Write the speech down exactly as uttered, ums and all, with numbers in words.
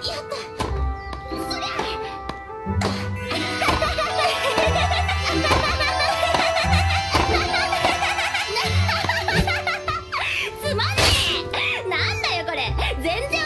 そりゃつまんねえ。なんだよこれ、全然